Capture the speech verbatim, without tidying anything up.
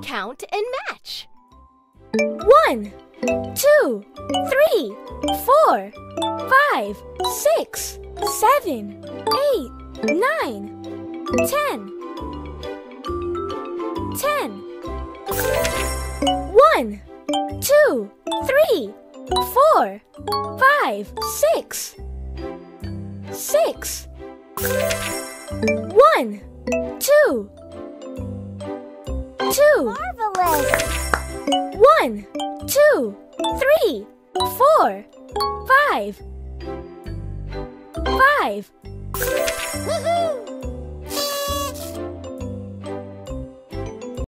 count and match. One, two, three, four, five, six, seven, eight, nine, ten. Ten. One, two, three, four, five, six. Six. One, two, two. Marvelous! One, two, three, four, five. Five. Woohoo!